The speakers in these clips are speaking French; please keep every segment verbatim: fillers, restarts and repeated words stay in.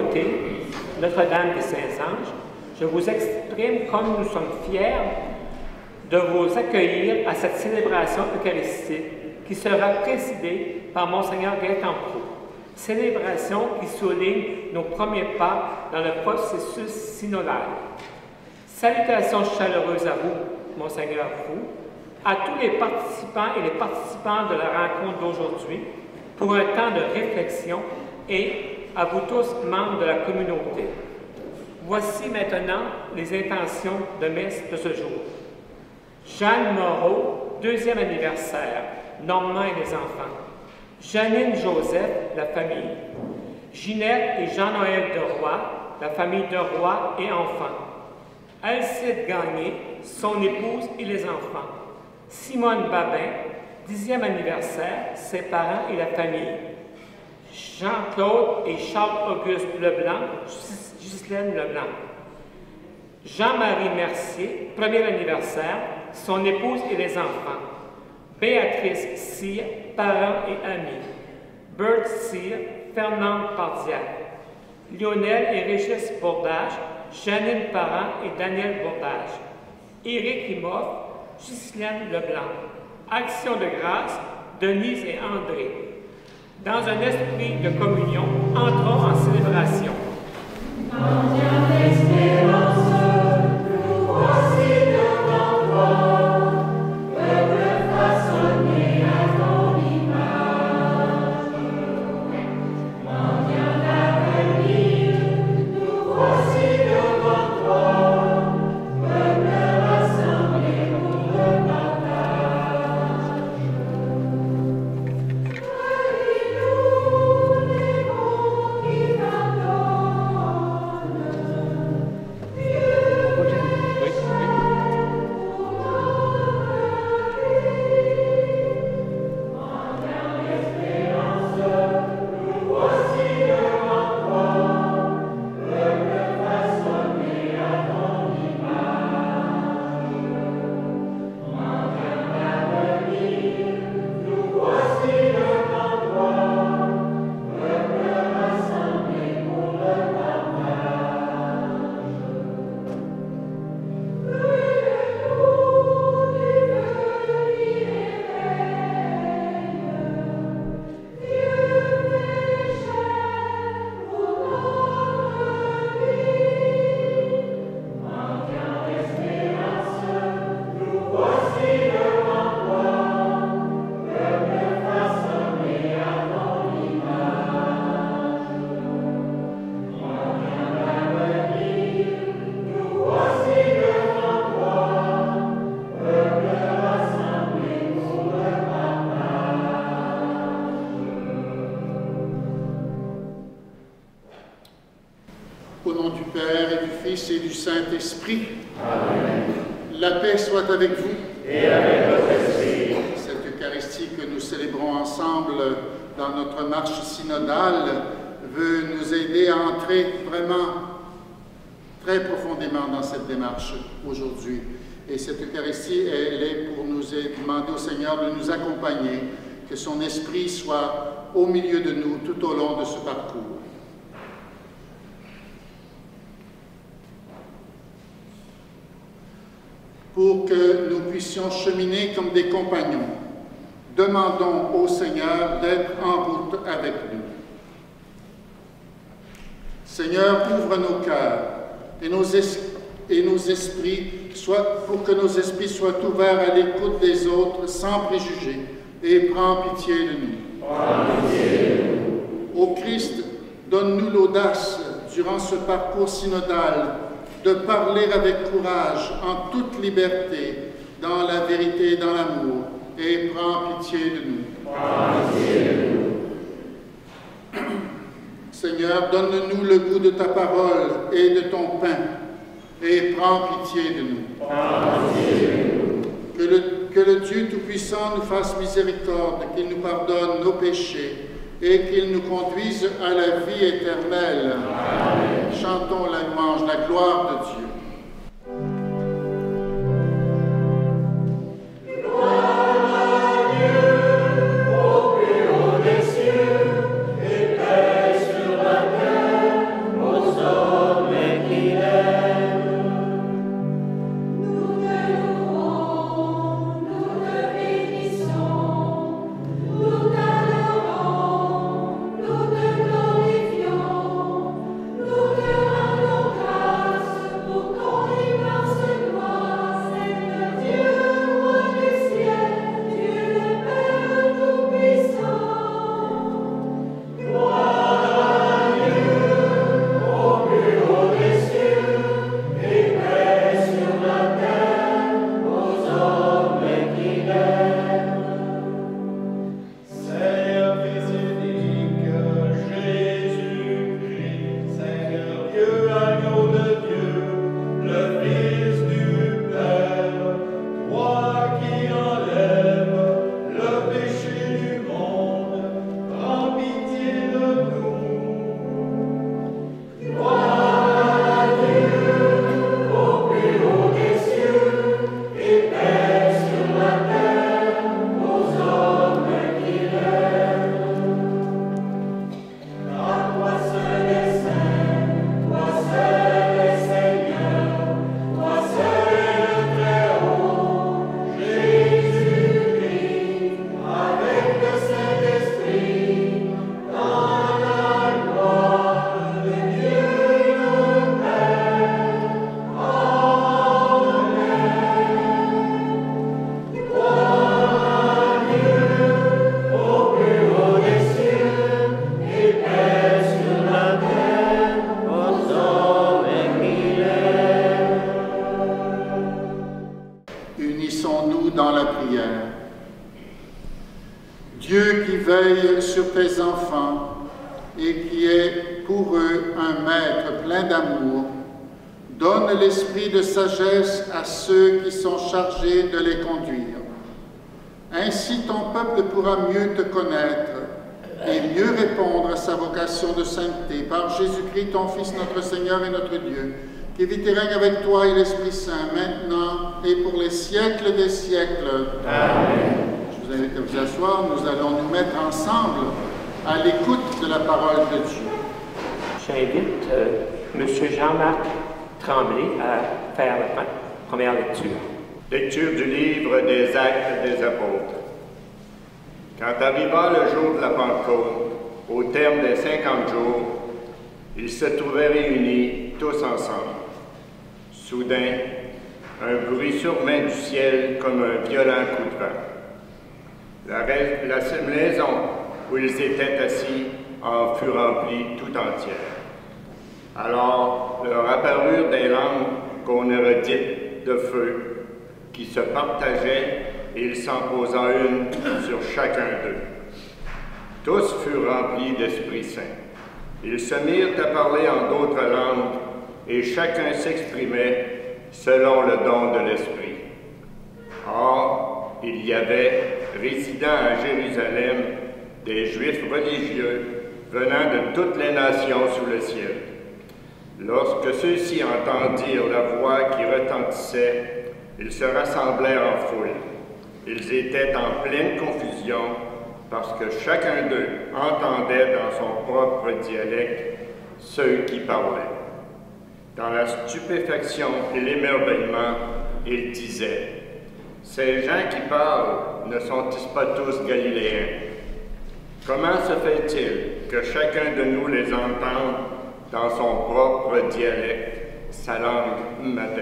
communauté Notre-Dame des Saints-Anges, je vous exprime comme nous sommes fiers de vous accueillir à cette célébration eucharistique qui sera présidée par Monseigneur Gaëtan Proulx. Célébration qui souligne nos premiers pas dans le processus synodal. Salutations chaleureuses à vous, Monseigneur Proulx, à tous les participants et les participants de la rencontre d'aujourd'hui pour un temps de réflexion et à vous tous, membres de la communauté. Voici maintenant les intentions de messe de ce jour. Jeanne Moreau, deuxième anniversaire, Normand et les enfants. Janine Joseph, la famille. Ginette et Jean-Noël de Roy, la famille de Roy et enfants. Alcide Gagné, son épouse et les enfants. Simone Babin, dixième anniversaire, ses parents et la famille. Jean-Claude et Charles-Auguste Leblanc, Ghislaine Leblanc. Jean-Marie Mercier, premier anniversaire, son épouse et les enfants. Béatrice Cyr, parents et amis. Bert Cyr, Fernande Pardiac. Lionel et Régis Bourdage, Janine Parent et Daniel Bourdage. Éric Imoff, Ghislaine Leblanc. Action de grâce, Denise et André. Dans un esprit de communion, entrons en célébration. Mendiant d'espérance, nous voici devant toi, peuple façonné à ton image. Mendiant d'avenir, nous voici devant toi, peuple rassemblé pour le partage. Relis-nous les mots qui t'attendent. Au nom du Père et du Fils et du Saint-Esprit, la paix soit avec vous. Et avec votre esprit. Cette Eucharistie que nous célébrons ensemble dans notre marche synodale veut nous aider à entrer vraiment très profondément dans cette démarche aujourd'hui. Et cette Eucharistie, elle est pour nous demander au Seigneur de nous accompagner, que son Esprit soit au milieu de nous tout au long de ce parcours. Pour que nous puissions cheminer comme des compagnons, demandons au Seigneur d'être en route avec nous. Seigneur, ouvre nos cœurs et nos, es et nos esprits, soit, pour que nos esprits soient ouverts à l'écoute des autres sans préjugés, et prends pitié de nous. Prends pitié de nous. Ô Christ, donne-nous l'audace, durant ce parcours synodal, de parler avec courage, en toute liberté, dans la vérité et dans l'amour, et prends pitié de nous. Prends pitié de nous. Seigneur, donne-nous le goût de ta parole et de ton pain, et prends pitié de nous. Prends pitié de nous. Que le, que le Dieu Tout-Puissant nous fasse miséricorde, qu'il nous pardonne nos péchés, et qu'il nous conduise à la vie éternelle. Amen. Chantons la louange, la gloire de Dieu. Au plus haut des cieux, et paix sur la terre, Dieu qui veille sur tes enfants et qui est pour eux un maître plein d'amour, donne l'esprit de sagesse à ceux qui sont chargés de les conduire. Ainsi ton peuple pourra mieux te connaître et mieux répondre à sa vocation de sainteté par Jésus-Christ, ton Fils, notre Seigneur et notre Dieu, qui vit et règne avec toi et l'Esprit Saint, maintenant et pour les siècles des siècles. Amen. Je vous invite à vous asseoir. Nous allons nous mettre ensemble à l'écoute de la parole de Dieu. J'invite euh, M. Jean-Marc Tremblay à faire la première lecture. Lecture du livre des Actes des Apôtres. Quand arriva le jour de la Pentecôte, au terme des cinquante jours, ils se trouvaient réunis tous ensemble. Soudain, un bruit survint du ciel comme un violent coup de vent. La, la maison où ils étaient assis en fut remplie tout entière. Alors leur apparurent des langues qu'on aurait dites de feu, qui se partageaient, et il s'en posa une sur chacun d'eux. Tous furent remplis d'Esprit Saint. Ils se mirent à parler en d'autres langues, et chacun s'exprimait selon le don de l'Esprit. Or, il y avait, résidant à Jérusalem, des Juifs religieux venant de toutes les nations sous le ciel. Lorsque ceux-ci entendirent la voix qui retentissait, ils se rassemblèrent en foule. Ils étaient en pleine confusion parce que chacun d'eux entendait dans son propre dialecte ceux qui parlaient. Dans la stupéfaction et l'émerveillement, ils disaient « Ces gens qui parlent ne sont-ils pas tous Galiléens? Comment se fait-il que chacun de nous les entende dans son propre dialecte, sa langue maternelle? »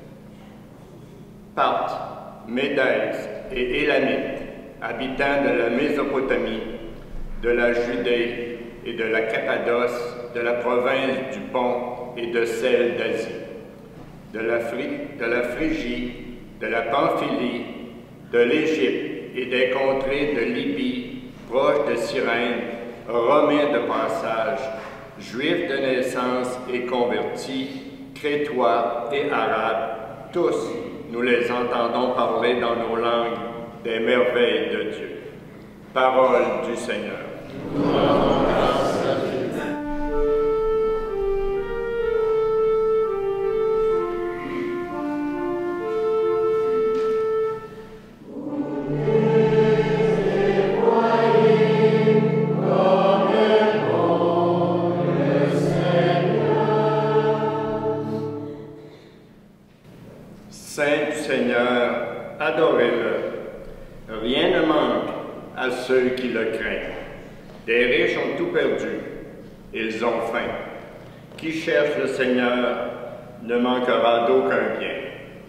Parthes, Médès et Élamites, habitants de la Mésopotamie, de la Judée et de la Cappadoce, de la province du Pont et de celle d'Asie, de la, de la Phrygie, de la Pamphylie, de l'Égypte et des contrées de Libye, proches de Cyrène, Romains de passage, Juifs de naissance et convertis, Crétois et Arabes, tous nous les entendons parler dans nos langues des merveilles de Dieu. Parole du Seigneur. Saint du Seigneur, adorez-le. Rien ne manque à ceux qui le craignent. Les riches ont tout perdu, ils ont faim. Qui cherche le Seigneur ne manquera d'aucun bien.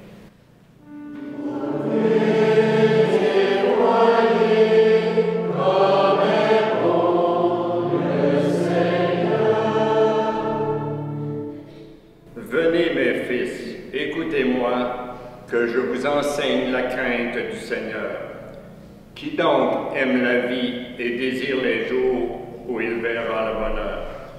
Venez mes fils, écoutez-moi, que je vous enseigne la crainte du Seigneur. Qui donc aime la vie et désire les jours où il verra le bonheur?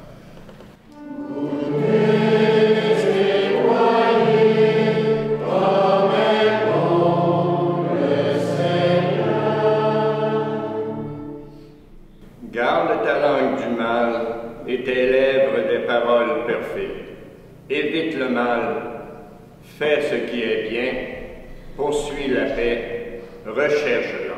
Garde ta langue du mal et tes lèvres des paroles perfides. Évite le mal. Fais ce qui est bien, poursuis la paix, recherche-la.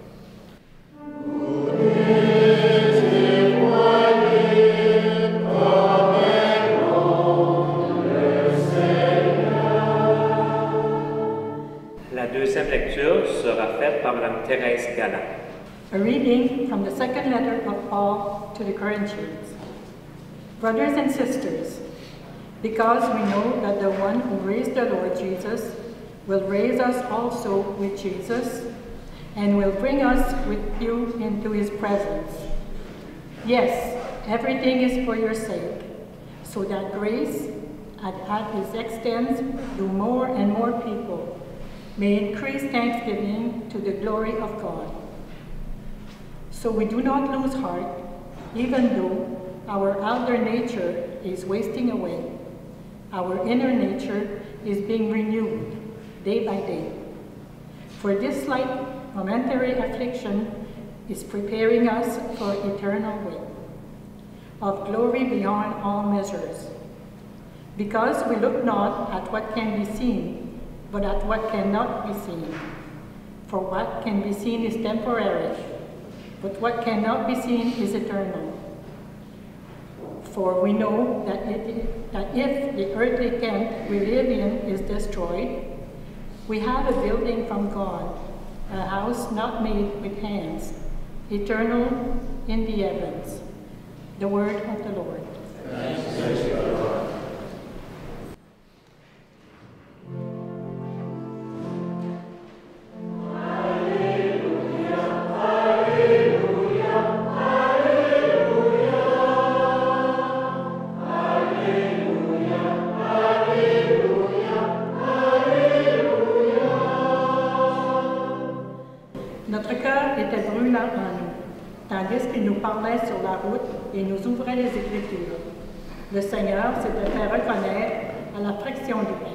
La deuxième lecture sera faite par Mme Thérèse Galland. A reading from the second letter of Paul to the Corinthians. Brothers and sisters, because we know that the one who raised the Lord Jesus will raise us also with Jesus and will bring us with you into his presence. Yes, everything is for your sake, so that grace, as it extends to more and more people, may increase thanksgiving to the glory of God. So we do not lose heart, even though our outer nature is wasting away. Our inner nature is being renewed day by day. For this slight momentary affliction is preparing us for eternal weight of glory beyond all measures. Because we look not at what can be seen, but at what cannot be seen. For what can be seen is temporary, but what cannot be seen is eternal. For we know that, it, that if the earthly tent we live in is destroyed, we have a building from God, a house not made with hands, eternal in the heavens. The word of the Lord. Thanks be to God. Notre cœur était brûlant en nous, tandis qu'il nous parlait sur la route et nous ouvrait les Écritures. Le Seigneur s'était fait reconnaître à la fraction du pain.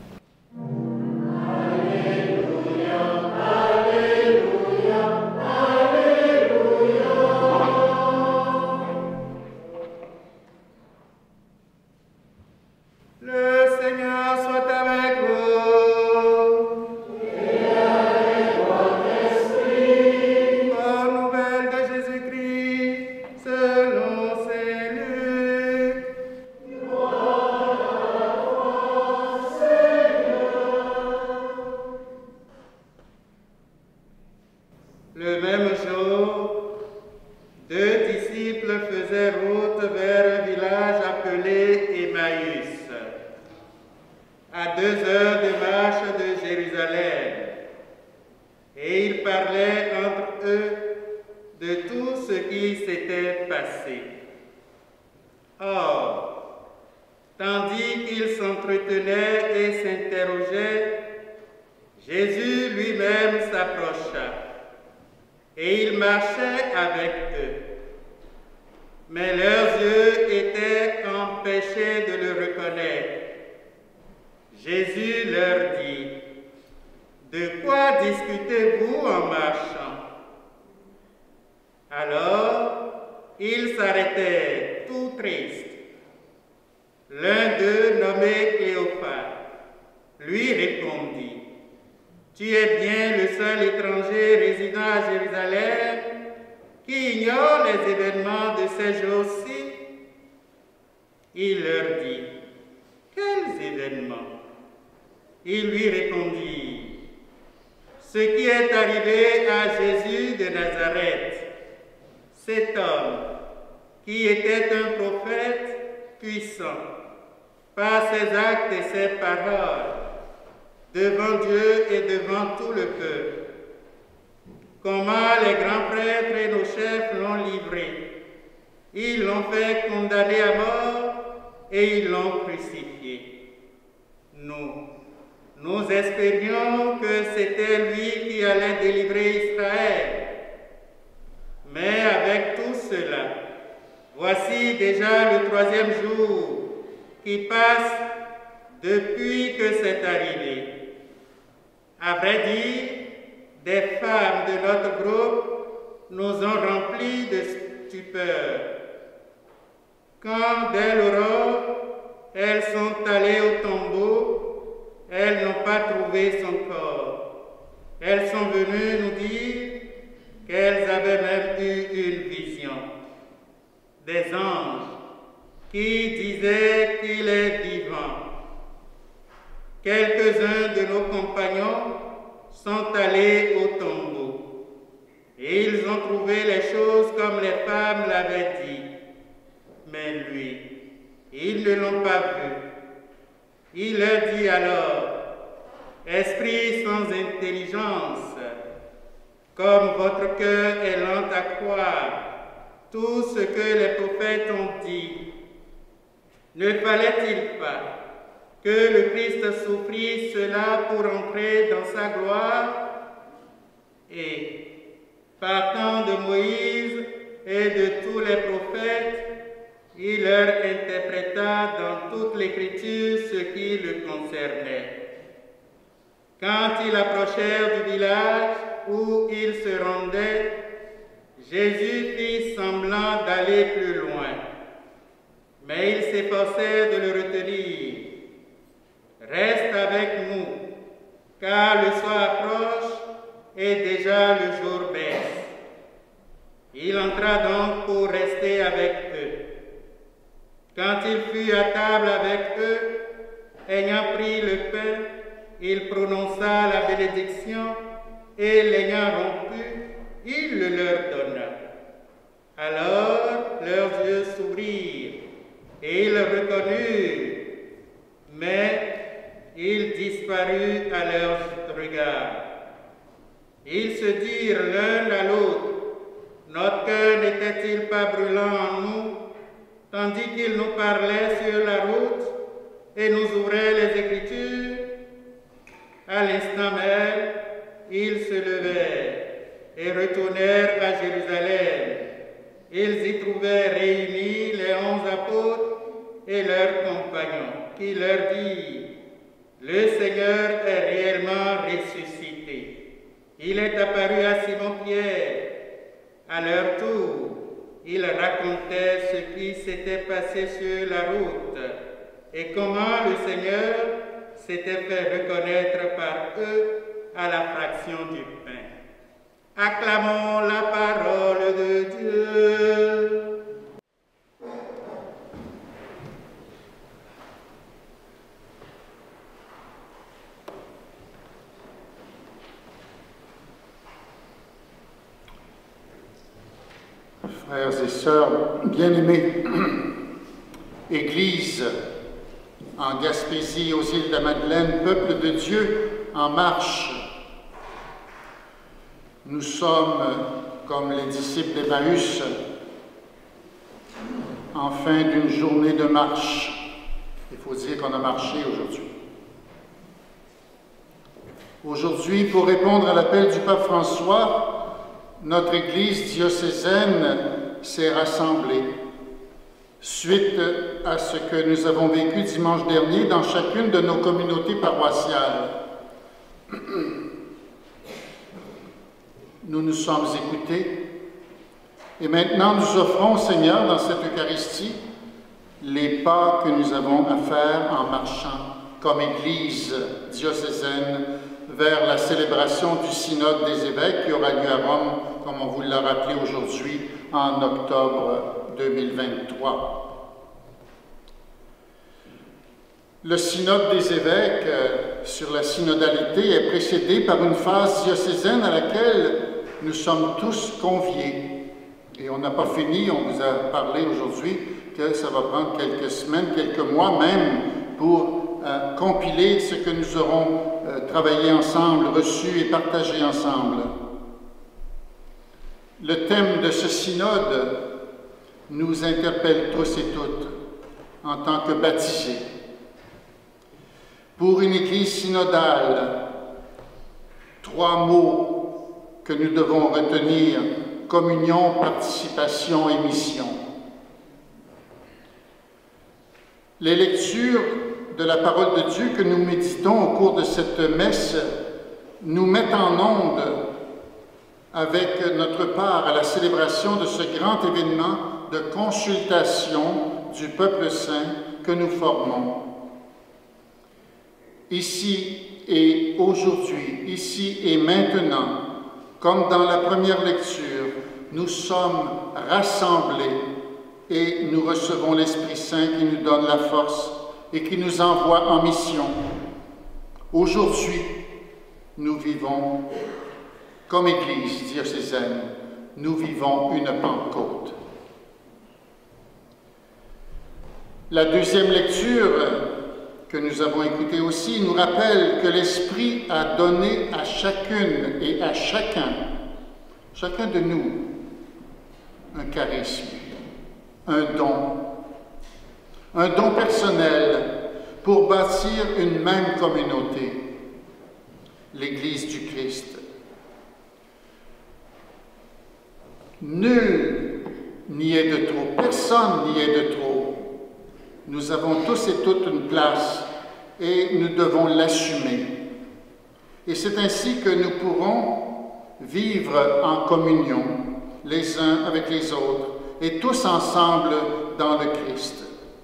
Le même jour, deux disciples faisaient route vers un village appelé Emmaüs, à deux heures de marche de Jérusalem, et ils parlaient entre eux de tout ce qui s'était passé. Or, tandis qu'ils s'entretenaient et s'interrogeaient, Jésus lui-même s'approcha. Et il marchait avec eux. Mais leurs yeux étaient empêchés de le reconnaître. Jésus leur dit, « De quoi discutez-vous en marchant ?» Alors, ils s'arrêtèrent, tout tristes. L'un d'eux, nommé Cléophas, lui répondit, « Tu es bien le seul étranger résidant à Jérusalem qui ignore les événements de ces jours-ci. » Il leur dit, « Quels événements ?» Il lui répondit, « Ce qui est arrivé à Jésus de Nazareth, cet homme qui était un prophète puissant par ses actes et ses paroles, devant Dieu et devant tout le peuple. Comment les grands prêtres et nos chefs l'ont livré. Ils l'ont fait condamner à mort et ils l'ont crucifié. Nous, nous espérions que c'était lui qui allait délivrer Israël. Mais avec tout cela, voici déjà le troisième jour qui passe depuis que c'est arrivé. À vrai dire, des femmes de notre groupe nous ont remplis de stupeur. Quand dès l'aurore, elles sont allées au tombeau, elles n'ont pas trouvé son corps. Elles sont venues nous dire qu'elles avaient même eu une vision. Des anges qui disaient qu'il est vivant. Quelques-uns de nos compagnons sont allés au tombeau et ils ont trouvé les choses comme les femmes l'avaient dit. Mais lui, ils ne l'ont pas vu. Il leur dit alors, « Esprit sans intelligence, comme votre cœur est lent à croire tout ce que les prophètes ont dit, ne fallait-il pas que le Christ souffrit cela pour entrer dans sa gloire? Et partant de Moïse et de tous les prophètes, il leur interpréta dans toute l'Écriture ce qui le concernait. Quand ils approchèrent du village où ils se rendaient, Jésus fit semblant d'aller plus loin, mais il s'efforçait de le retenir. « Reste avec nous, car le soir approche et déjà le jour baisse. » Il entra donc pour rester avec eux. Quand il fut à table avec eux, ayant pris le pain, il prononça la bénédiction et l'ayant rompu, il le leur donna. Alors leurs yeux s'ouvrirent et ils le reconnurent, mais il disparut à leurs regards. Ils se dirent l'un à l'autre, « Notre cœur n'était-il pas brûlant en nous, tandis qu'il nous parlait sur la route et nous ouvrait les Écritures ?» À l'instant même, ils se levèrent et retournèrent à Jérusalem. Ils y trouvèrent réunis les onze apôtres et leurs compagnons, qui leur dirent, « Le Seigneur est réellement ressuscité. Il est apparu à Simon-Pierre. » À leur tour, ils racontaient ce qui s'était passé sur la route et comment le Seigneur s'était fait reconnaître par eux à la fraction du pain. Acclamons la parole de Dieu. Frères et sœurs bien-aimés, Église en Gaspésie, aux îles de la Madeleine, peuple de Dieu en marche. Nous sommes, comme les disciples d'Emmaüs, en fin d'une journée de marche. Il faut dire qu'on a marché aujourd'hui. Aujourd'hui, pour répondre à l'appel du pape François, notre Église diocésaine s'est rassemblée suite à ce que nous avons vécu dimanche dernier dans chacune de nos communautés paroissiales. Nous nous sommes écoutés et maintenant nous offrons au Seigneur dans cette Eucharistie les pas que nous avons à faire en marchant comme Église diocésaine vers la célébration du synode des évêques qui aura lieu à Rome, comme on vous l'a rappelé aujourd'hui, en octobre deux mille vingt-trois. Le synode des évêques euh, sur la synodalité est précédé par une phase diocésaine à laquelle nous sommes tous conviés. Et on n'a pas fini, on vous a parlé aujourd'hui que ça va prendre quelques semaines, quelques mois même pour euh, compiler ce que nous aurons euh, travaillé ensemble, reçu et partagé ensemble. Le thème de ce synode nous interpelle tous et toutes en tant que baptisés. Pour une Église synodale, trois mots que nous devons retenir: communion, participation et mission. Les lectures de la parole de Dieu que nous méditons au cours de cette messe nous mettent en onde avec notre part à la célébration de ce grand événement de consultation du peuple saint que nous formons. Ici et aujourd'hui, ici et maintenant, comme dans la première lecture, nous sommes rassemblés et nous recevons l'Esprit Saint qui nous donne la force et qui nous envoie en mission. Aujourd'hui, nous vivons, comme Église diocésaine, nous vivons une Pentecôte. La deuxième lecture que nous avons écoutée aussi nous rappelle que l'Esprit a donné à chacune et à chacun, chacun de nous, un charisme, un don, un don personnel pour bâtir une même communauté, l'Église du Christ. Nul n'y est de trop, personne n'y est de trop. Nous avons tous et toutes une place et nous devons l'assumer. Et c'est ainsi que nous pourrons vivre en communion les uns avec les autres et tous ensemble dans le Christ.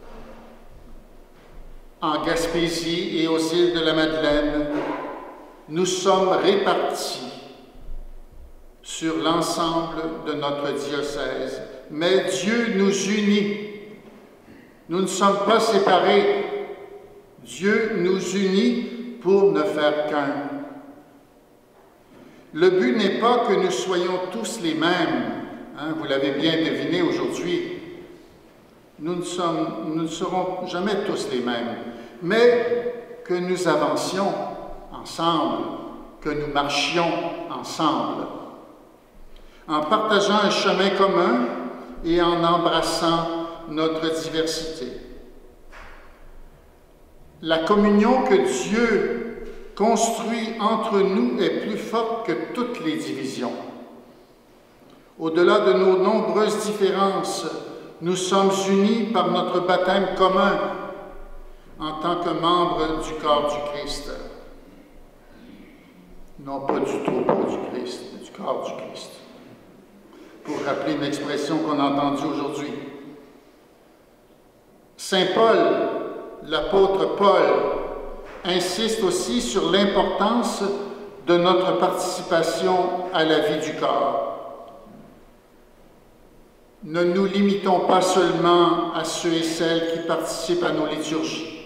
En Gaspésie et aux îles de la Madeleine, nous sommes répartis sur l'ensemble de notre diocèse, mais Dieu nous unit. Nous ne sommes pas séparés. Dieu nous unit pour ne faire qu'un. Le but n'est pas que nous soyons tous les mêmes. Hein, vous l'avez bien deviné aujourd'hui. Nous ne sommes, nous ne serons jamais tous les mêmes, mais que nous avancions ensemble, que nous marchions ensemble, en partageant un chemin commun et en embrassant notre diversité. La communion que Dieu construit entre nous est plus forte que toutes les divisions. Au-delà de nos nombreuses différences, nous sommes unis par notre baptême commun en tant que membres du corps du Christ. Non pas du troupeau du Christ, mais du corps du Christ. Pour rappeler une expression qu'on a entendue aujourd'hui. Saint Paul, l'apôtre Paul, insiste aussi sur l'importance de notre participation à la vie du corps. Ne nous limitons pas seulement à ceux et celles qui participent à nos liturgies.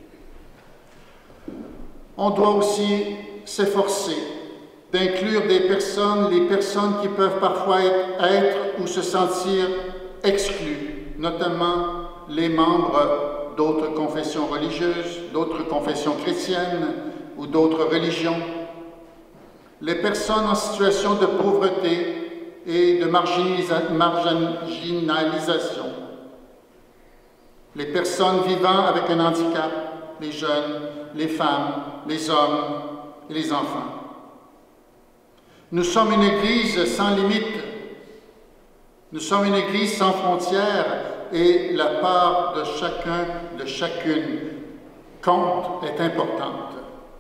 On doit aussi s'efforcer d'inclure des personnes, les personnes qui peuvent parfois être, être ou se sentir exclues, notamment les membres d'autres confessions religieuses, d'autres confessions chrétiennes ou d'autres religions, les personnes en situation de pauvreté et de marginalisa- marginalisation, les personnes vivant avec un handicap, les jeunes, les femmes, les hommes et les enfants. Nous sommes une Église sans limite. Nous sommes une Église sans frontières et la part de chacun, de chacune, compte, est importante.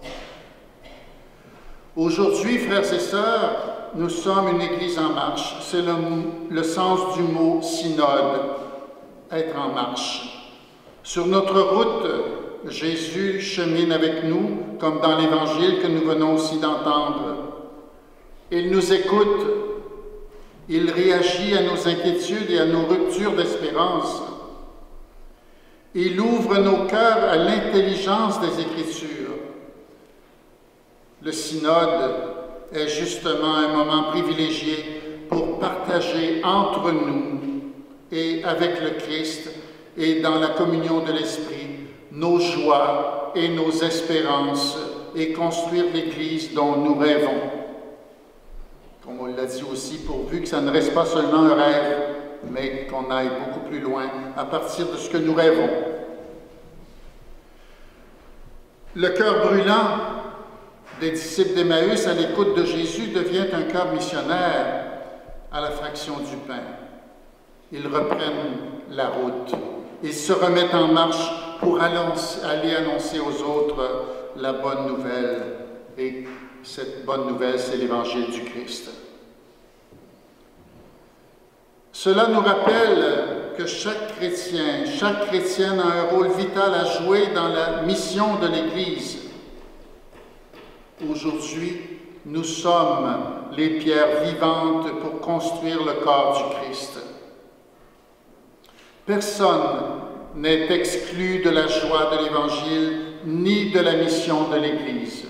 Aujourd'hui, frères et sœurs, nous sommes une Église en marche. C'est le, le sens du mot synode, être en marche. Sur notre route, Jésus chemine avec nous, comme dans l'Évangile que nous venons aussi d'entendre. Il nous écoute, il réagit à nos inquiétudes et à nos ruptures d'espérance. Il ouvre nos cœurs à l'intelligence des Écritures. Le synode est justement un moment privilégié pour partager entre nous et avec le Christ et dans la communion de l'Esprit nos joies et nos espérances et construire l'Église dont nous rêvons. Comme on l'a dit aussi, pourvu que ça ne reste pas seulement un rêve, mais qu'on aille beaucoup plus loin à partir de ce que nous rêvons. Le cœur brûlant des disciples d'Emmaüs à l'écoute de Jésus devient un cœur missionnaire à la fraction du pain. Ils reprennent la route. Ils se remettent en marche pour annoncer, aller annoncer aux autres la bonne nouvelle. Et cette bonne nouvelle, c'est l'Évangile du Christ. Cela nous rappelle que chaque chrétien, chaque chrétienne a un rôle vital à jouer dans la mission de l'Église. Aujourd'hui, nous sommes les pierres vivantes pour construire le corps du Christ. Personne n'est exclu de la joie de l'Évangile ni de la mission de l'Église.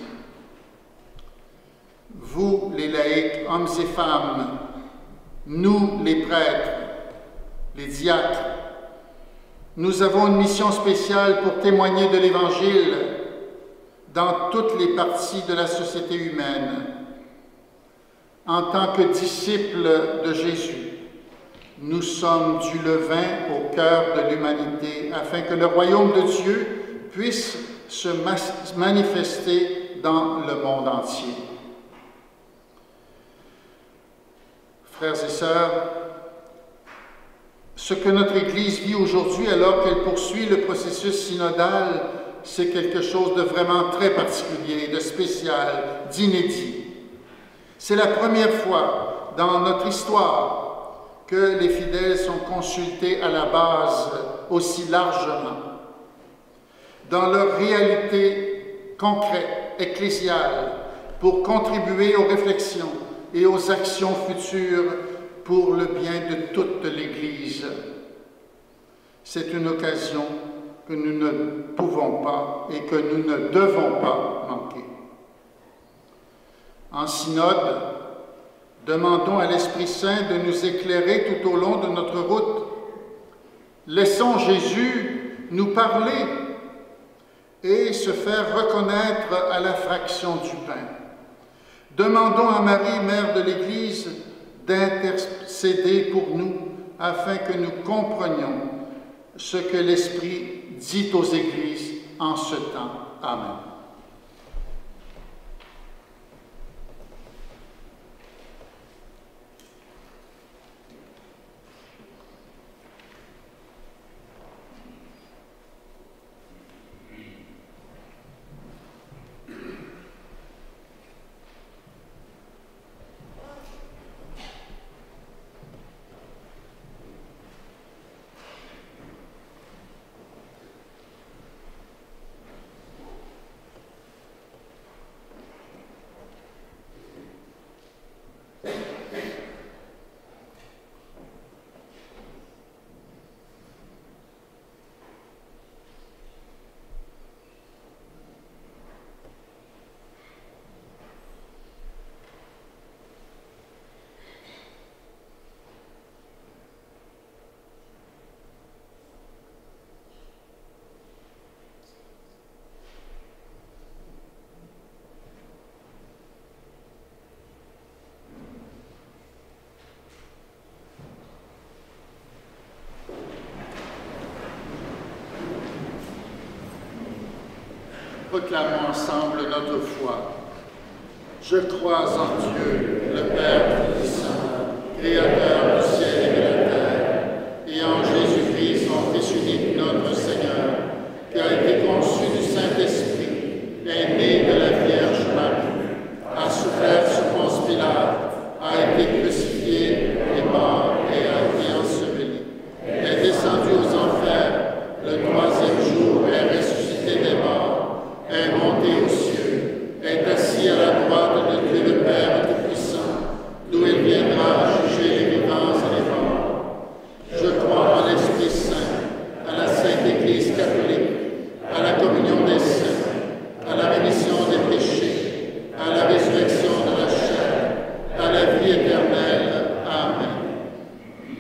Vous, les laïcs, hommes et femmes, nous, les prêtres, les diacres, nous avons une mission spéciale pour témoigner de l'Évangile dans toutes les parties de la société humaine. En tant que disciples de Jésus, nous sommes du levain au cœur de l'humanité afin que le royaume de Dieu puisse se manifester dans le monde entier. Frères et sœurs, ce que notre Église vit aujourd'hui alors qu'elle poursuit le processus synodal, c'est quelque chose de vraiment très particulier, de spécial, d'inédit. C'est la première fois dans notre histoire que les fidèles sont consultés à la base aussi largement. Dans leur réalité concrète, ecclésiale, pour contribuer aux réflexions et aux actions futures pour le bien de toute l'Église. C'est une occasion que nous ne pouvons pas et que nous ne devons pas manquer. En synode, demandons à l'Esprit Saint de nous éclairer tout au long de notre route. Laissons Jésus nous parler et se faire reconnaître à la fraction du pain. Demandons à Marie, Mère de l'Église, d'intercéder pour nous afin que nous comprenions ce que l'Esprit dit aux Églises en ce temps. Amen. Proclamons ensemble notre foi. Je crois en Dieu, le Père Tout-Puissant, Créateur du ciel et de la terre, et en Jésus-Christ, son Fils unique, notre Seigneur, qui a été conçu du Saint-Esprit, est né de la Vierge Marie, a souffert sous Ponce Pilate, a été crucifié, est mort et a été enseveli, est descendu aux enfers, le troisième jour est ressuscité des morts, est monté aux cieux, est assis à la droite de Dieu le Père Tout-Puissant, d'où il viendra juger les vivants et les morts. Je crois en l'Esprit Saint, à la Sainte Église catholique, à la communion des saints, à la rémission des péchés, à la résurrection de la chair, à la vie éternelle. Amen.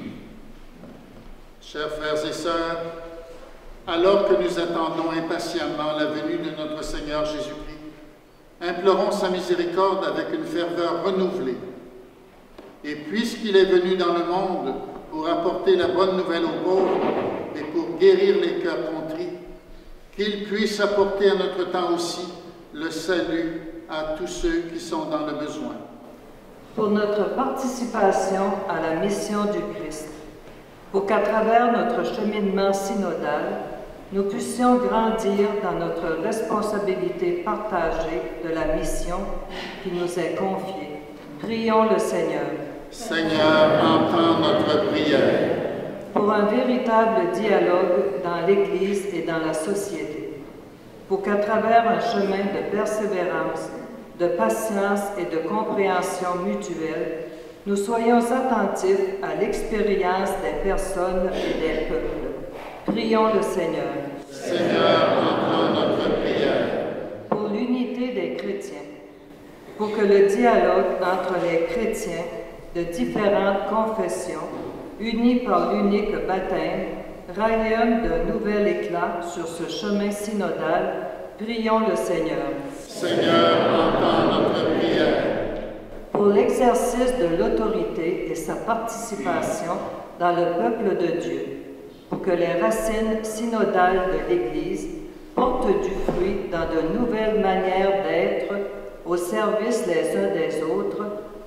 Chers frères et sœurs, alors que nous attendons impatiemment la venue de notre Seigneur Jésus-Christ, implorons sa miséricorde avec une ferveur renouvelée. Et puisqu'il est venu dans le monde pour apporter la bonne nouvelle aux pauvres et pour guérir les cœurs contrits, qu'il puisse apporter à notre temps aussi le salut à tous ceux qui sont dans le besoin. Pour notre participation à la mission du Christ, pour qu'à travers notre cheminement synodal, nous puissions grandir dans notre responsabilité partagée de la mission qui nous est confiée. Prions le Seigneur. Seigneur, entends notre prière. Pour un véritable dialogue dans l'Église et dans la société, pour qu'à travers un chemin de persévérance, de patience et de compréhension mutuelle, nous soyons attentifs à l'expérience des personnes et des peuples. Prions le Seigneur. Seigneur, entends notre prière. Pour l'unité des chrétiens, pour que le dialogue entre les chrétiens de différentes confessions, unis par l'unique baptême, rayonne d'un nouvel éclat sur ce chemin synodal, prions le Seigneur. Seigneur, entends notre prière. Pour l'exercice de l'autorité et sa participation dans le peuple de Dieu, pour que les racines synodales de l'Église portent du fruit dans de nouvelles manières d'être au service les uns des autres,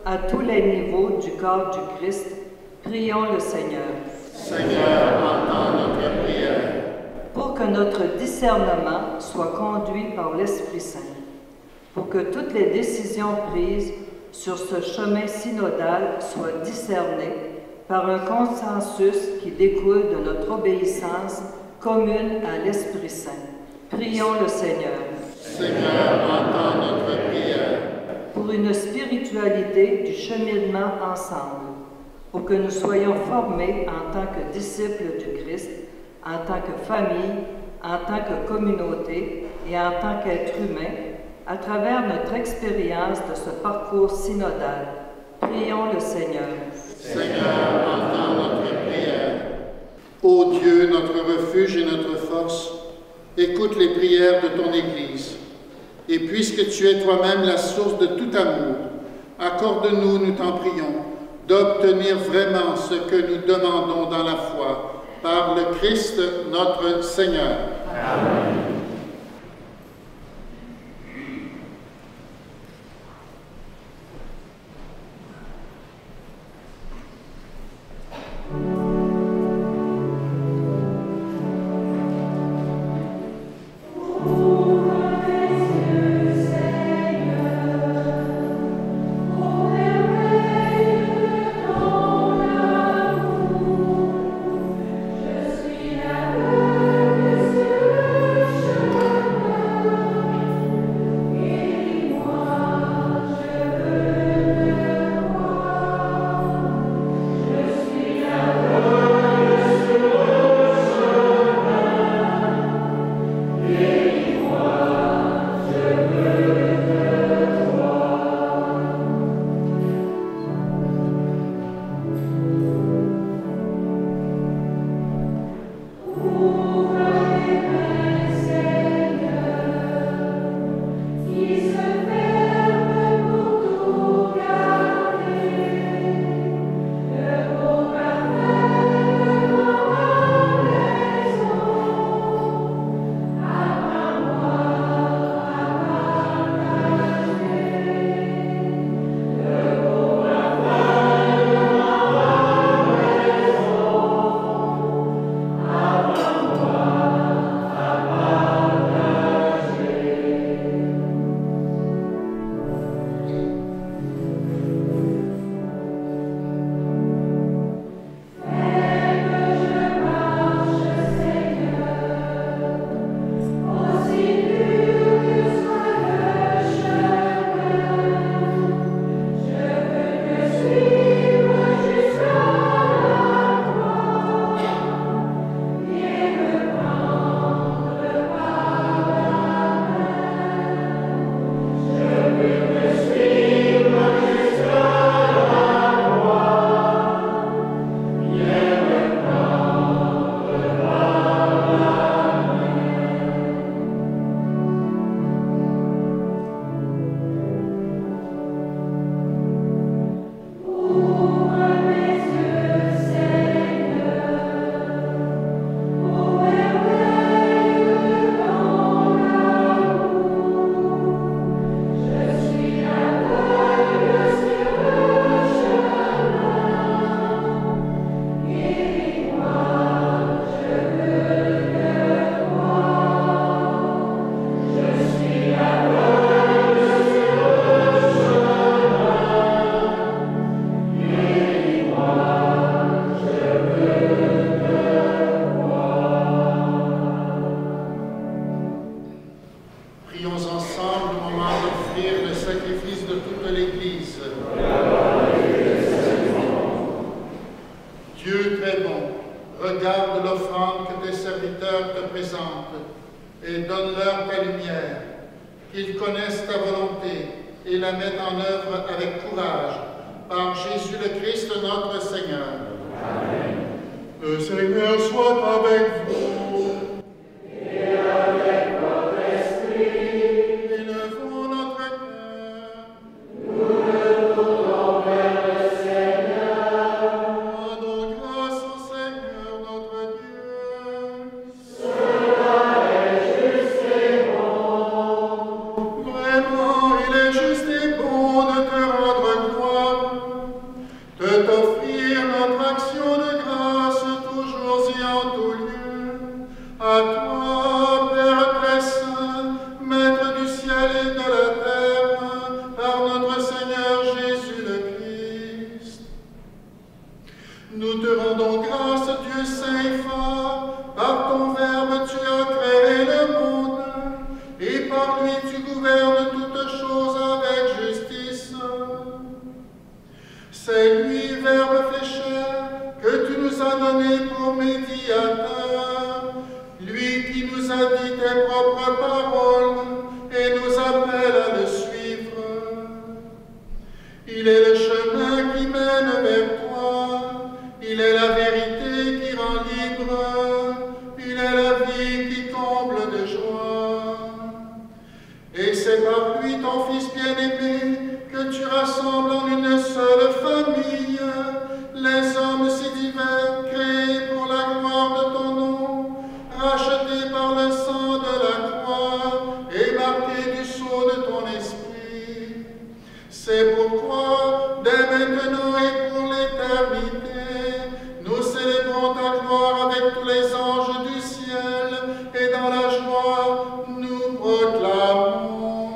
à tous les niveaux du corps du Christ, prions le Seigneur. Seigneur, entends notre prière. Pour que notre discernement soit conduit par l'Esprit Saint, pour que toutes les décisions prises sur ce chemin synodal soient discernées par un consensus qui découle de notre obéissance commune à l'Esprit Saint. Prions le Seigneur. Seigneur, entends notre prière. Pour une spiritualité du cheminement ensemble, pour que nous soyons formés en tant que disciples du Christ, en tant que famille, en tant que communauté et en tant qu'être humain, à travers notre expérience de ce parcours synodal. Prions le Seigneur. Seigneur, entends notre prière. Ô Dieu, notre refuge et notre force, écoute les prières de ton Église. Et puisque tu es toi-même la source de tout amour, accorde-nous, nous t'en prions, d'obtenir vraiment ce que nous demandons dans la foi, par le Christ notre Seigneur. Amen. regarde l'offrande que tes serviteurs te présentent et donne-leur ta lumière, qu'ils connaissent ta volonté et la mettent en œuvre avec courage, par Jésus le Christ notre Seigneur. Amen. Le Seigneur soit avec vous. Et avec votre esprit. Élevons notre cœur. Nous le tournons vers le Seigneur. Rendons grâce au Seigneur notre Dieu. Cela est juste et bon. Vraiment, il est juste et bon de te rendre gloire, Nous te rendons grâce, Dieu saint et fort. Par ton Verbe, tu as créé le monde, et par lui tu gouvernes toutes choses avec justice. C'est lui, Verbe fait chair, que tu nous as donné pour médiateur, lui qui nous a dit tes propres paroles et nous appelle à le suivre. Il est le chemin qui mène vers toi, il est la vérité qui rend libre, il est la vie qui comble de joie. Et c'est par lui, ton Fils bien-aimé, que tu rassembles en une seule famille les hommes si divers, créés pour la gloire de ton nom, rachetés par le sang de la croix et marqués du sceau de ton esprit. C'est pourquoi, dès maintenant et pour l'éternité, nous célébrons ta gloire avec tous les anges du ciel, et dans la joie, nous proclamons.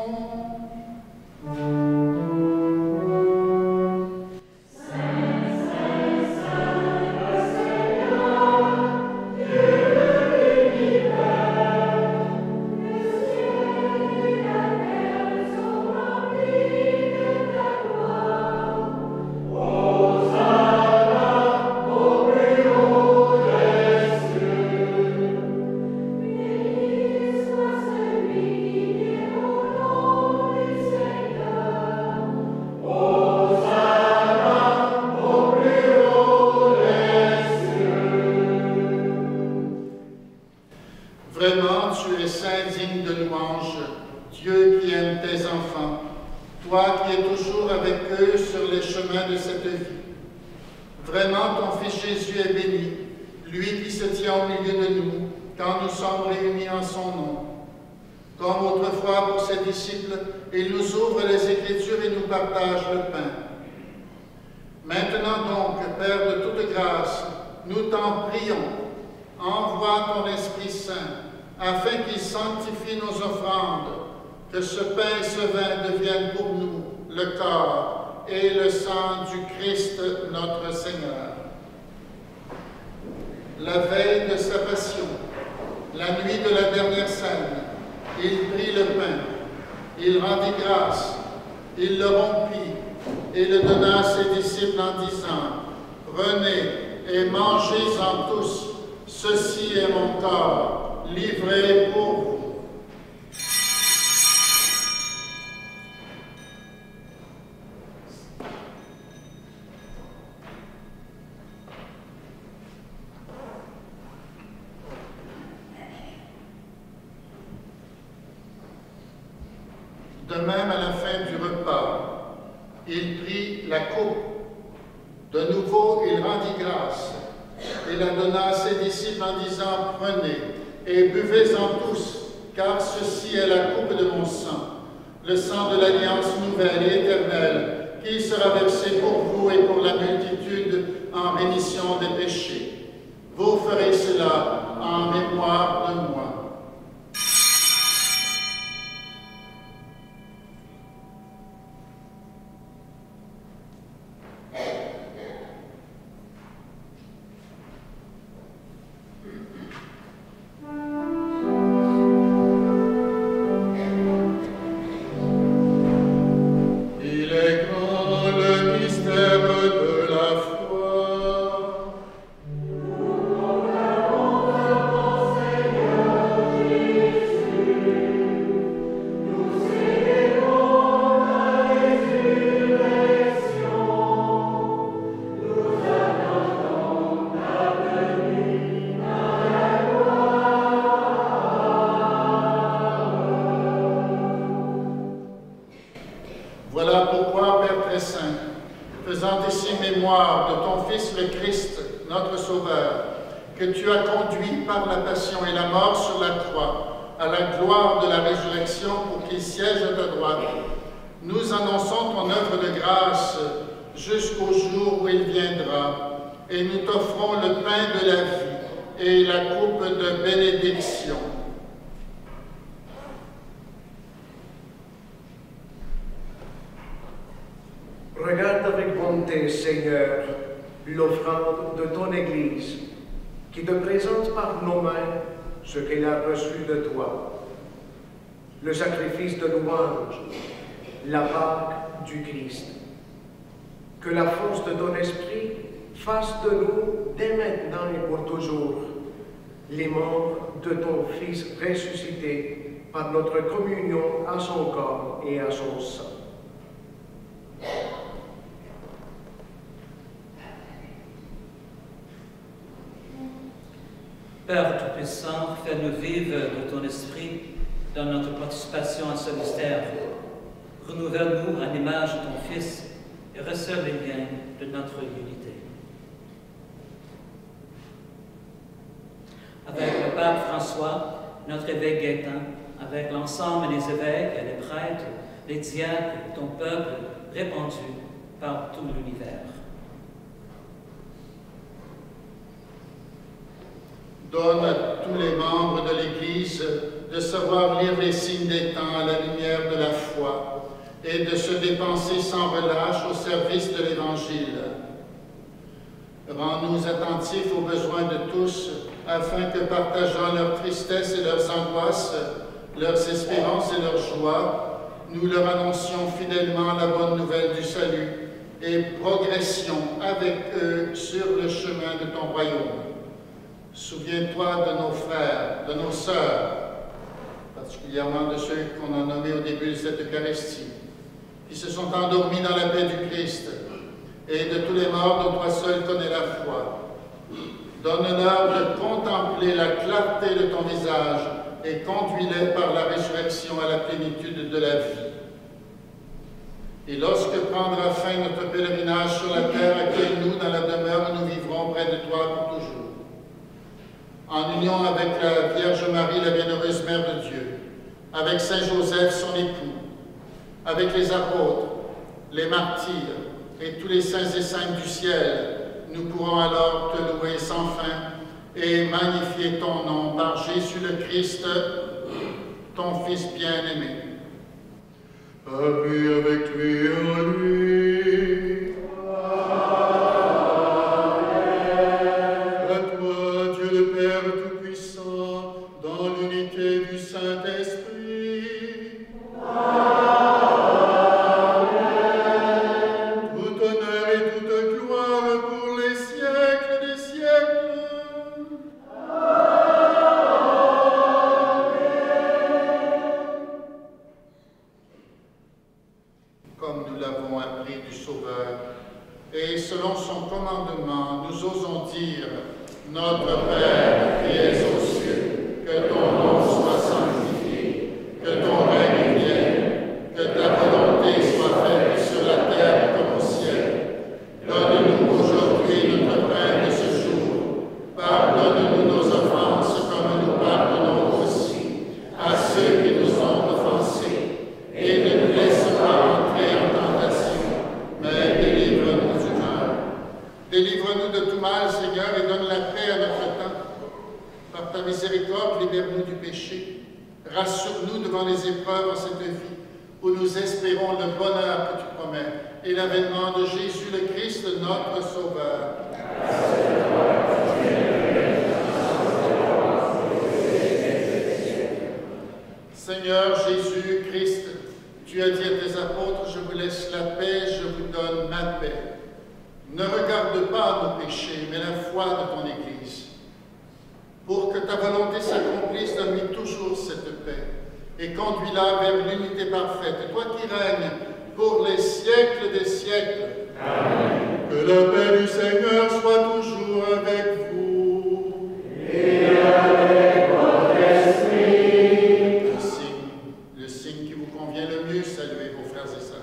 Vraiment, tu es saint, digne de louange, Dieu qui aime tes enfants, toi qui es toujours avec eux sur les chemins de cette vie. Vraiment, ton Fils Jésus est béni, lui qui se tient au milieu de nous, quand nous sommes réunis en son nom. Comme autrefois pour ses disciples, il nous ouvre les Écritures et nous partage le pain. Maintenant donc, Père de toute grâce, nous t'en prions, envoie ton Esprit Saint, afin qu'il sanctifie nos offrandes, que ce pain et ce vin deviennent pour nous le corps et le sang du Christ notre Seigneur. La veille de sa passion, la nuit de la dernière scène, il prit le pain, il rendit grâce, il le rompit et le donna à ses disciples en disant, « Prenez et mangez-en tous, ceci est mon corps, livré pour vous. » De même, à la fin du repas, il prit la coupe. De nouveau, il rendit grâce et la donna à ses disciples en disant, « Prenez et buvez-en tous, car ceci est la coupe de mon sang, le sang de l'alliance nouvelle et éternelle, qui sera versé pour vous et pour la multitude en rémission des péchés. Vous ferez cela en mémoire de moi. » Voilà pourquoi, Père très saint, faisant ici mémoire de ton Fils le Christ, notre Sauveur, que tu as conduit par la passion et la mort sur la croix, à la gloire de la résurrection pour qu'il siège à ta droite, nous annonçons ton œuvre de grâce jusqu'au jour où il viendra, et nous t'offrons le pain de la vie et la coupe de bénédiction. Regarde avec bonté, Seigneur, l'offrande de ton Église, qui te présente par nos mains ce qu'elle a reçu de toi, le sacrifice de louange, la Pâque du Christ. Que la force de ton esprit fasse de nous, dès maintenant et pour toujours, les membres de ton Fils ressuscité par notre communion à son corps et à son sang. Père Tout-Puissant, fais-nous vivre de ton esprit dans notre participation à ce mystère. Renouvelle-nous à l'image de ton Fils et resserre les liens de notre unité. Avec le Pape François, notre évêque Gaétan, avec l'ensemble des évêques et les prêtres, les diacres et ton peuple répandu par tout l'univers. Donne à tous les membres de l'Église de savoir lire les signes des temps à la lumière de la foi et de se dépenser sans relâche au service de l'Évangile. Rends-nous attentifs aux besoins de tous, afin que, partageant leur tristesse et leurs angoisses, leurs espérances et leurs joies, nous leur annoncions fidèlement la bonne nouvelle du salut et progressions avec eux sur le chemin de ton royaume. Souviens-toi de nos frères, de nos sœurs, particulièrement de ceux qu'on a nommés au début de cette Eucharistie, qui se sont endormis dans la paix du Christ, et de tous les morts dont toi seul connais la foi. Donne-leur de contempler la clarté de ton visage et conduis-les par la résurrection à la plénitude de la vie. Et lorsque prendra fin notre pèlerinage sur la terre, accueille-nous dans la demeure où nous vivrons près de toi pour toujours. En union avec la Vierge Marie, la bienheureuse Mère de Dieu, avec Saint Joseph, son époux, avec les apôtres, les martyrs et tous les saints et saintes du ciel, nous pourrons alors te louer sans fin et magnifier ton nom par Jésus le Christ, ton Fils bien-aimé. À lui, avec lui, en lui. Rassure-nous devant les épreuves en cette vie, où nous espérons le bonheur que tu promets et l'avènement de Jésus le Christ, notre Sauveur. Seigneur Jésus-Christ, tu as dit à tes apôtres, je vous laisse la paix, je vous donne ma paix. Ne regarde pas nos péchés, mais la foi de ton Église. Pour que ta volonté s'accomplisse, donne-lui toujours cette paix et conduis-la vers l'unité parfaite. Et toi qui règnes pour les siècles des siècles. Amen. Que la paix du Seigneur soit toujours avec vous. Et avec votre esprit. Le signe, le signe qui vous convient le mieux, saluez vos frères et sœurs.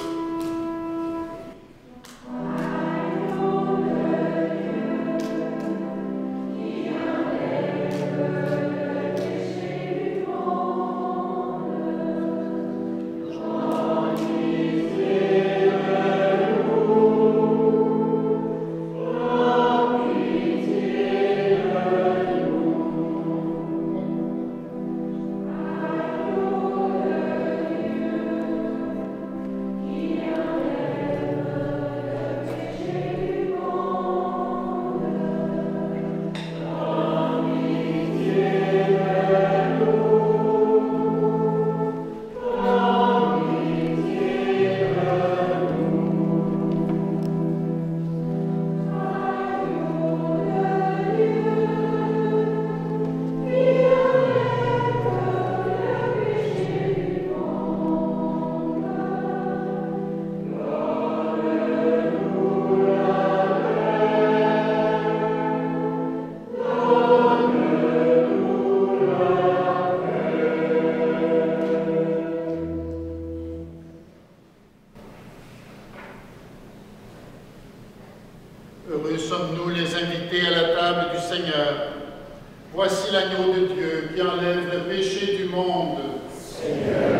I table du Seigneur. Voici l'agneau de Dieu qui enlève le péché du monde. Seigneur,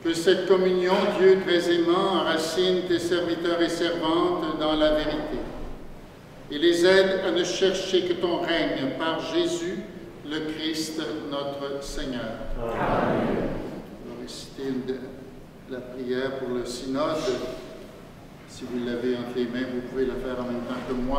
Que cette communion, Dieu très aimant, enracine tes serviteurs et servantes dans la vérité et les aide à ne chercher que ton règne par Jésus, le Christ, notre Seigneur. Amen. On va réciter une de, la prière pour le synode. Si vous l'avez entre les mains, vous pouvez la faire en même temps que moi.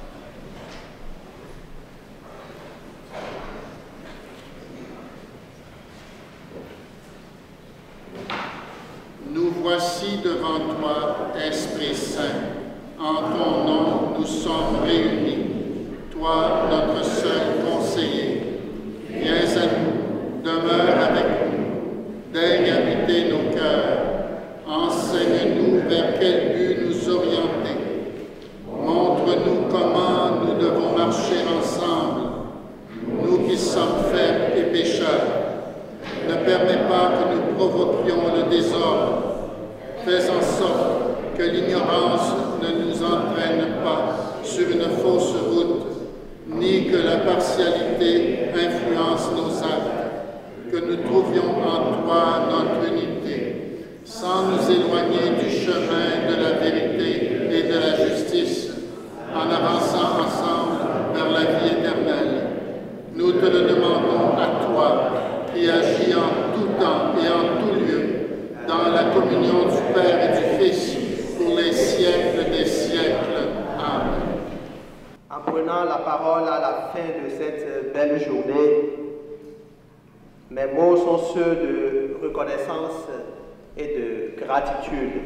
Nous voici devant toi, Esprit Saint. En ton nom, nous sommes réunis. Toi, notre seul conseiller, viens à nous, demeure avec nous, daigne habiter nos cœurs. Enseigne-nous vers quel but nous orienter. Montre-nous comment nous devons marcher ensemble, nous qui sommes faibles et pécheurs. Ne permets pas que nous provoquions le désordre. Fais en sorte que l'ignorance ne nous entraîne pas sur une fausse route, ni que la partialité influence nos actes, que nous trouvions en toi notre unité, sans nous éloigner du chemin de la vérité et de la justice, en avançant ensemble vers la vie éternelle. Nous te le demandons à toi, qui agis en tout temps et en tout lieu, dans la communion du Père et du Fils, pour les siècles des siècles. Amen. En prenant la parole à la fin de cette belle journée, mes mots sont ceux de reconnaissance et de gratitude.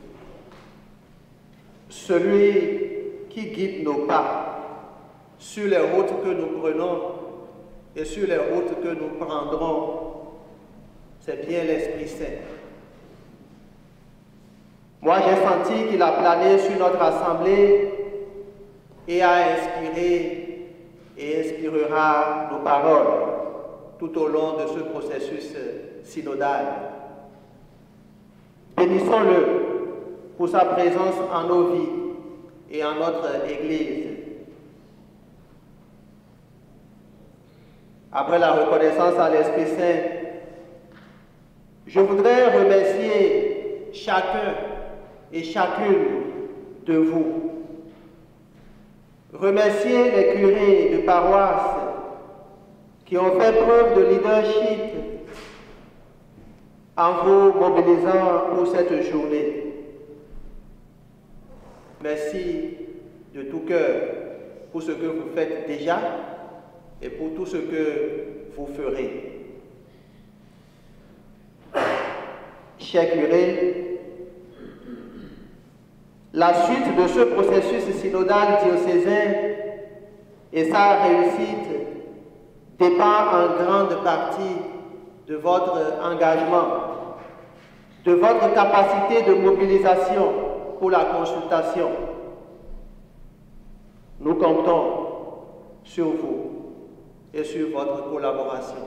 Celui qui guide nos pas sur les routes que nous prenons et sur les routes que nous prendrons, c'est bien l'Esprit Saint. Moi, j'ai senti qu'il a plané sur notre assemblée et a inspiré et inspirera nos paroles tout au long de ce processus synodal. Bénissons-le pour sa présence en nos vies et en notre Église. Après la reconnaissance à l'Esprit Saint, je voudrais remercier chacun et chacune de vous. Remercier les curés de paroisse qui ont fait preuve de leadership en vous mobilisant pour cette journée. Merci de tout cœur pour ce que vous faites déjà et pour tout ce que vous ferez. Chers curés, la suite de ce processus synodal diocésain et sa réussite dépend en grande partie de votre engagement, de votre capacité de mobilisation pour la consultation. Nous comptons sur vous et sur votre collaboration.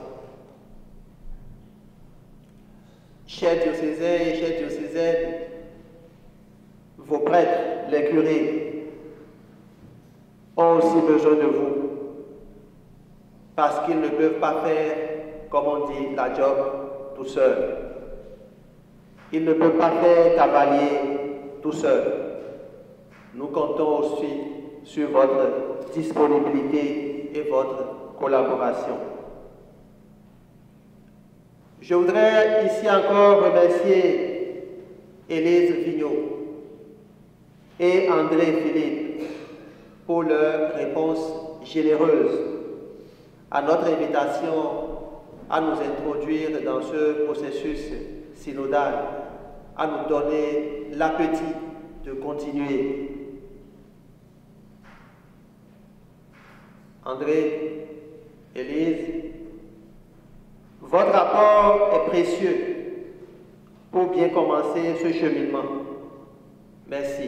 Chers diocésains et chères diocésaines, vos prêtres, les curés, ont aussi besoin de vous, parce qu'ils ne peuvent pas faire, comme on dit, la job tout seul. Ils ne peuvent pas faire cavalier tout seul. Nous comptons aussi sur votre disponibilité et votre collaboration. Je voudrais ici encore remercier Élise Vigneault et André Philippe pour leur réponse généreuse à notre invitation à nous introduire dans ce processus synodal, à nous donner l'appétit de continuer. André, Élise, votre apport est précieux pour bien commencer ce cheminement. Merci.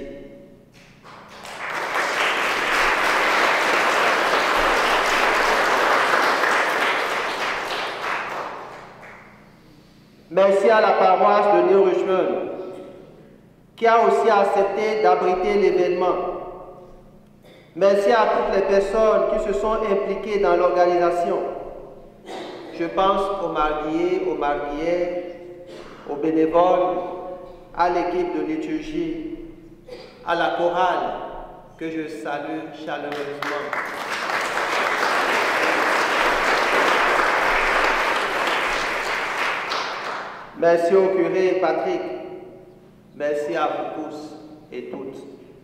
Merci à la paroisse de New Richmond, qui a aussi accepté d'abriter l'événement. Merci à toutes les personnes qui se sont impliquées dans l'organisation. Je pense aux mariés, aux mariées, aux bénévoles, à l'équipe de liturgie, à la chorale, que je salue chaleureusement. Merci au curé Patrick, merci à vous tous et toutes.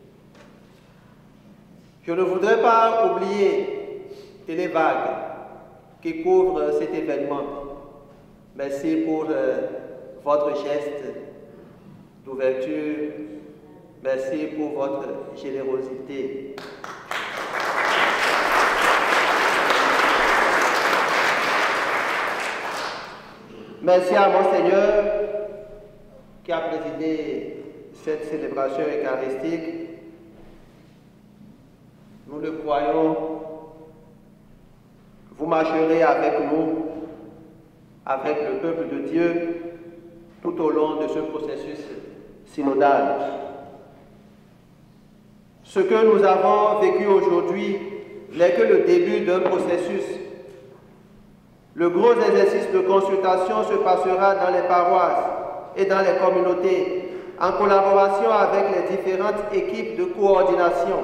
Je ne voudrais pas oublier Télévague qui couvre cet événement. Merci pour euh, votre geste d'ouverture. Merci pour votre générosité. Merci à Monseigneur qui a présidé cette célébration eucharistique. Nous le croyons, vous marcherez avec nous, avec le peuple de Dieu, tout au long de ce processus synodal. Ce que nous avons vécu aujourd'hui n'est que le début d'un processus. Le gros exercice de consultation se passera dans les paroisses et dans les communautés, en collaboration avec les différentes équipes de coordination.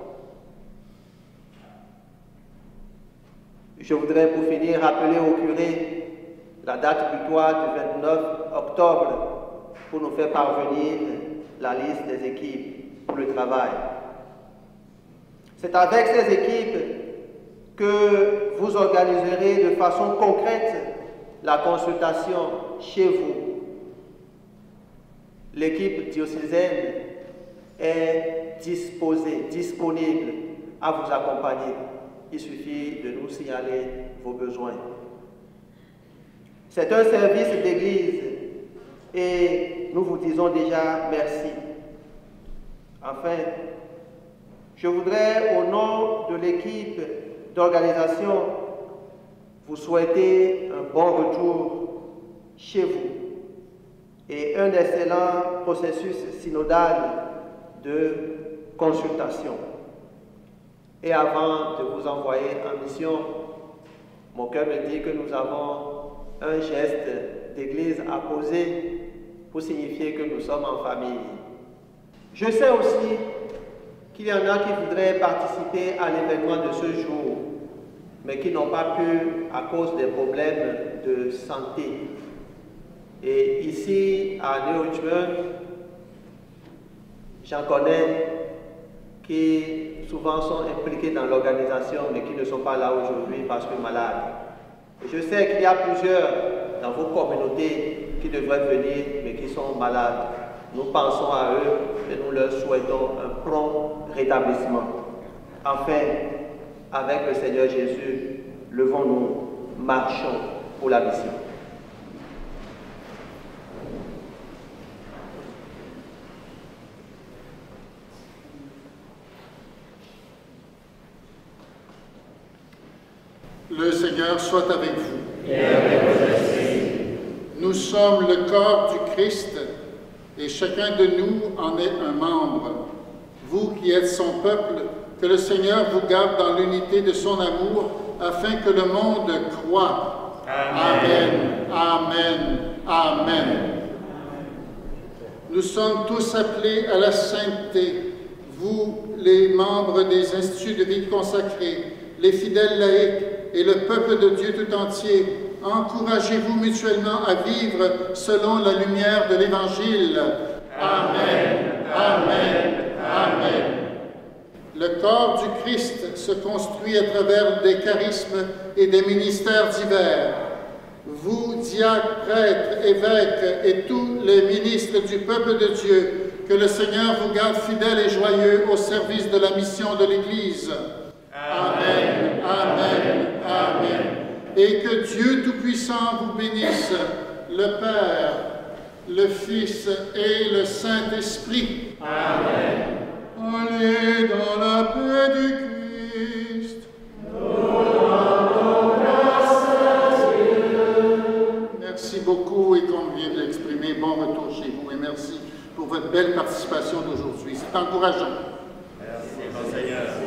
Je voudrais pour finir rappeler au curé la date butoir du vingt-neuf octobre pour nous faire parvenir la liste des équipes pour le travail. C'est avec ces équipes que vous organiserez de façon concrète la consultation chez vous. L'équipe diocésaine est disposée, disponible à vous accompagner. Il suffit de nous signaler vos besoins. C'est un service d'église et nous vous disons déjà merci. Enfin, je voudrais, au nom de l'équipe d'organisation, vous souhaiter un bon retour chez vous et un excellent processus synodal de consultation. Et avant de vous envoyer en mission, mon cœur me dit que nous avons un geste d'église à poser pour signifier que nous sommes en famille. Je sais aussi qu'il y en a qui voudraient participer à l'événement de ce jour, mais qui n'ont pas pu à cause des problèmes de santé. Et ici, à New Richmond, j'en connais qui souvent sont impliqués dans l'organisation, mais qui ne sont pas là aujourd'hui parce que malades. Et je sais qu'il y a plusieurs dans vos communautés qui devraient venir, mais qui sont malades. Nous pensons à eux et nous leur souhaitons un prompt rétablissement. Enfin, avec le Seigneur Jésus, levons-nous, marchons pour la mission. Le Seigneur soit avec vous. Et avec votre esprit. Nous sommes le corps du Christ et chacun de nous en est un membre. Vous qui êtes son peuple, que le Seigneur vous garde dans l'unité de son amour afin que le monde croie. Amen. Amen. Amen. Nous sommes tous appelés à la sainteté, vous, les membres des instituts de vie consacrés, les fidèles laïcs et le peuple de Dieu tout entier. Encouragez-vous mutuellement à vivre selon la lumière de l'Évangile. Amen. Amen. Amen. Le corps du Christ se construit à travers des charismes et des ministères divers. Vous, diacres, prêtres, évêques et tous les ministres du peuple de Dieu, que le Seigneur vous garde fidèles et joyeux au service de la mission de l'Église. Amen. Amen. Amen. Et que Dieu Tout-Puissant vous bénisse, le Père, le Fils et le Saint-Esprit. Amen. Allez dans la paix du Christ. Nous rendons grâce à Dieu. Merci beaucoup et comme vient de l'exprimer, bon retour chez vous et merci pour votre belle participation d'aujourd'hui. C'est encourageant. Merci, Monseigneur.